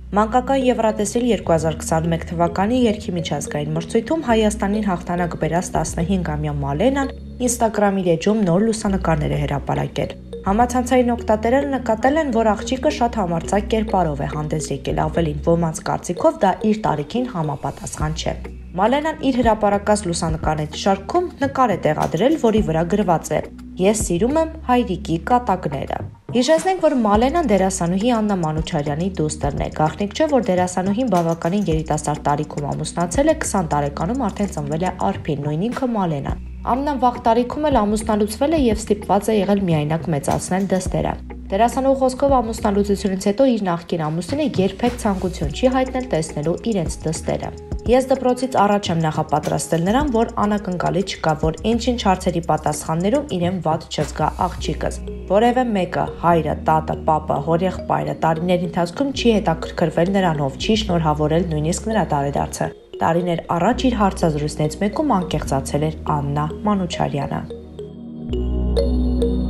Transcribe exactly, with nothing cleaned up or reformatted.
Մանկական Եվրատեսիլ երկու հազար քսաներեք թվականի երգի միջազգային մրցույթում Հայաստանին հաղթանակ բերած տասնհինգամյա Մալենան Ինստագրամի էջում նոր լուսանկարներ է հրապարակել։ Համացանցային օգտատերերը նկատել են, որ աղջիկը շատ համարձակ կերպարով է հանդես եկել, ավելին ոմանց կարծիքով դա իր տարիքին համապատասխան չէ։ Մալենան իր հրապարակած լուսանկարների շարքում նկար է տեղադրել, որի վրա գրված է. «Ես սիրում եմ հայրիկի կատակները»։ Հիշեցնենք, որ Մալենան դերասանուհի Աննա Մանուչարյանի դուստրն է։ Գաղտնիք չէ, որ դերասանուհին բավականին երիտասարդ տարիքում ամուսնացել է, քսան տարեկանում արդեն ծնվել է Արփին, նույն ինքը Մալենան։ Աննան վաղ տարիքում էլ ամուսնալուծվել է եւ ստիպված է եղել միայնակ մեծացնել դստերը։ Դերասանուհու խոսքով ամուսնալուծությունից հետո իր նախկին ամուսինը երբեք ցանկություն չի հայտնել տեսնելու իրենց դստերը։ Ես դպրոցից առաջ եմ նախապատրաստել նրան, որ անակնկալի չկա, որ ինչ-ինչ հարցերի պատասխաններում իրեն վատ չզգա աղջիկս։ Որևէ մեկը, հայրը, տատը, պապը, հորեղբայրը տարիների ընթացքում չի հետաքրքրվել նրանով, չի շնորհավորել նույնիսկ նրա տարեդարձը։ Տարիներ առաջ իր հարցազրույցներից մեկում անկեղծացել էր Աննա Մանուչարյանը։